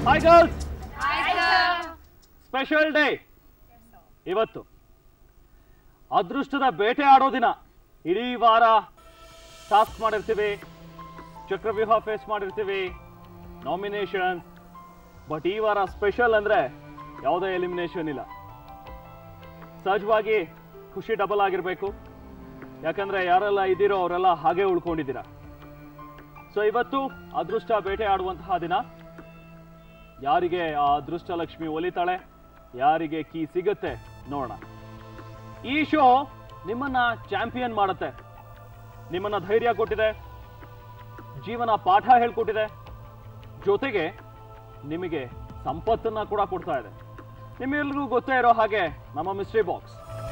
Hi girls. Hi sir. Special day. ಇವತ್ತು ಅದೃಷ್ಟದ ಬೇಟೆ ಆಡೋ ದಿನ. ಇಡೀ ವಾರ ಟಾಸ್ಕ್ ಮಾಡಿರ್ತೀವಿ, ಚಕ್ರವ್ಯೂಹ ಫೇಸ್ ಮಾಡಿರ್ತೀವಿ, ನಾಮಿನೇಷನ್. ಬಟ್ ಈ ವಾರ ಸ್ಪೆಷಲ್ ಅಂದ್ರೆ ಯಾವುದೇ ಎಲಿಮಿನೇಷನ್ ಇಲ್ಲ. ಸಹಜವಾಗಿ ಖುಷಿ ಡಬಲ್ ಆಗಿರ್ಬೇಕು, ಯಾಕಂದ್ರೆ ಯಾರೆಲ್ಲ ಇದ್ದೀರೋ ಅವರೆಲ್ಲ ಹಾಗೆ ಉಳ್ಕೊಂಡಿದ್ದೀರಾ. ಸೊ ಇವತ್ತು ಅದೃಷ್ಟ ಬೇಟೆ ಆಡುವಂತಹ ದಿನ. ಯಾರಿಗೆ ಆ ಅದೃಷ್ಟ ಲಕ್ಷ್ಮಿ ಒಲಿತಾಳೆ, ಯಾರಿಗೆ ಕೀ ಸಿಗುತ್ತೆ ನೋಡೋಣ. ಈ ಶೋ ನಿಮ್ಮನ್ನ ಚಾಂಪಿಯನ್ ಮಾಡುತ್ತೆ, ನಿಮ್ಮನ್ನ ಧೈರ್ಯ ಕೊಟ್ಟಿದೆ, ಜೀವನ ಪಾಠ ಹೇಳ್ಕೊಟ್ಟಿದೆ, ಜೊತೆಗೆ ನಿಮಗೆ ಸಂಪತ್ತನ್ನ ಕೂಡ ಕೊಡ್ತಾ ಇದೆ. ನಿಮ್ಮೆಲ್ರಿಗೂ ಗೊತ್ತೇ ಇರೋ ಹಾಗೆ ನಮ್ಮ ಮಿಸ್ಟ್ರಿ ಬಾಕ್ಸ್,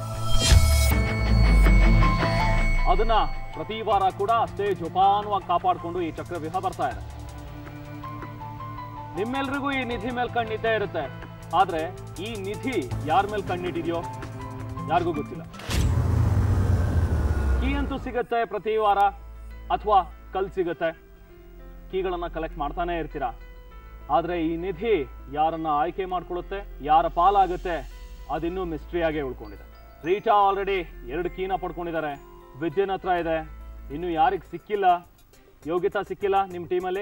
ಅದನ್ನ ಪ್ರತಿ ವಾರ ಕೂಡ ಅಷ್ಟೇ ಜೋಪಾನವಾಗಿ ಕಾಪಾಡಿಕೊಂಡು ಈ ಚಕ್ರವ್ಯೂಹ ಬರ್ತಾ ಇದೆ. ನಿಮ್ಮೆಲ್ರಿಗೂ ಈ ನಿಧಿ ಮೇಲೆ ಕಣ್ಣಿದ್ದೇ ಇರುತ್ತೆ, ಆದ್ರೆ ಈ ನಿಧಿ ಯಾರ ಮೇಲೆ ಕಣ್ಣಿಟ್ಟಿದೆಯೋ ಯಾರಿಗೂ ಗೊತ್ತಿಲ್ಲ. ಕೀ ಅಂತೂ ಸಿಗುತ್ತೆ ಪ್ರತಿ ವಾರ, ಅಥವಾ ಕಲ್ ಸಿಗುತ್ತೆ, ಕೀಗಳನ್ನ ಕಲೆಕ್ಟ್ ಮಾಡ್ತಾನೆ ಇರ್ತೀರಾ. ಆದ್ರೆ ಈ ನಿಧಿ ಯಾರನ್ನ ಆಯ್ಕೆ ಮಾಡ್ಕೊಳ್ಳುತ್ತೆ, ಯಾರ ಪಾಲಾಗುತ್ತೆ, ಅದಿನ್ನೂ ಮಿಸ್ಟ್ರಿಯಾಗೆ ಉಳ್ಕೊಂಡಿದೆ. ರೀಟಾ ಆಲ್ರೆಡಿ 2 ಕೀನ ಪಡ್ಕೊಂಡಿದ್ದಾರೆ, ವಿದ್ಯನ್ ಹತ್ರ ಇದೆ, ಇನ್ನು ಯಾರಿಗೆ ಸಿಕ್ಕಿಲ್ಲ. ಯೋಗಿತಾ ಸಿಕ್ಕಿಲ್ಲ ನಿಮ್ಮ ಟೀಮಲ್ಲಿ?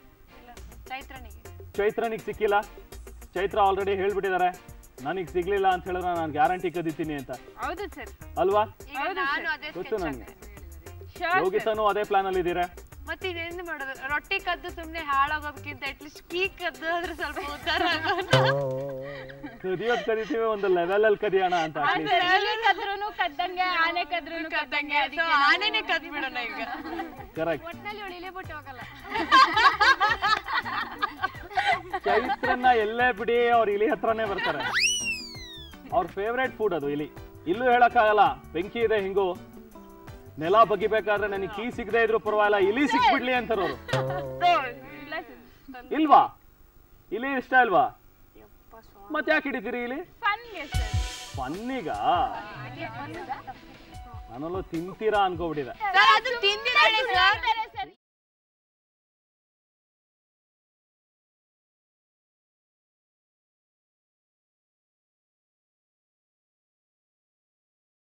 ಚೈತ್ರನಿಗೆ ಸಿಕ್ಕಿಲ್ಲ. ಚೈತ್ರ ಆಲ್ರೆಡಿ ಹೇಳ್ಬಿಟ್ಟಿದ್ದಾರೆ, ನನಗೆ ಸಿಗ್ಲಿಲ್ಲ ಅಂತ ಹೇಳಿದ್ರೆ ನಾನು ಗ್ಯಾರಂಟಿ ಕದೀತೀನಿ ಅಂತ. ಅಲ್ವಾ? ಗೊತ್ತು ನನಗೆ. ಯೋಗಿತಾನು ಅದೇ ಪ್ಲಾನ್ ಅಲ್ಲಿ ಇದ್ದೀರಾ? ಮತ್ತೆ ಇನ್ನೇನು ಮಾಡೋದು, ರೊಟ್ಟಿ ಕದ್ದು ಸುಮ್ನೆ ಹಾಳಾಗೋದಕ್ಕಿಂತ ಅಟ್ಲೀಸ್ಟ್ ಕೀ ಕದ್ದು ಆದ್ರೆ ಸ್ವಲ್ಪ ಉದ್ದಾರ ಕದಿಯೋದ್ ಕದಿತೀವಿ, ಒಂದು ಲೆವೆಲ್ ಅಲ್ಲಿ ಕದಿಯೋಣ ಅಂತ. ಕದ್ದಂಗೆ ಆನೆ ಕದ್ರೂ ಕದ್ದಂಗೆ, ಆನೆನೆ ಕದ್ ಬಿಡೋಣ ಈಗ. ಕರೆಕ್ಟ್. ಒಟ್ನಲ್ಲಿ ಇಳಿ ಬಿಟ್ಟು ಹೋಗಲ್ಲ. ಚೈತ್ರನ್ನ ಎಲ್ಲೇ ಬಿಡಿ ಅವ್ರ ಇಲಿ ಹತ್ರನೇ ಬರ್ತಾರೆ. ಅವ್ರ ಫೇವ್ರೇಟ್ ಫುಡ್ ಅದು ಇಲಿ. ಇಲ್ಲೂ ಹೇಳಕ್ಕಾಗಲ್ಲ, ಬೆಂಕಿ ಇದೆ ಹಿಂಗು, ನೆಲ ಬಗಿಬೇಕಾದ್ರೆ ನನಗೆ ಕೀ ಸಿಗದೆ ಇದ್ರು ಪರವಾಗಿಲ್ಲ, ಇಲಿ ಸಿಕ್ಬಿಡ್ಲಿ ಅಂತಾರವ್ರು. ಇಲ್ವಾ? ಇಲಿ ಇಷ್ಟ ಇಲ್ವಾ? ಮತ್ತೆ ಯಾಕೆ ಹಿಡಿತೀರಿ ಇಲಿ? ಫನ್ನಿಗ? ನಾನೆಲ್ಲೋ ತಿಂತೀರಾ ಅನ್ಕೋಬಿಟ್ಟಿದೆ.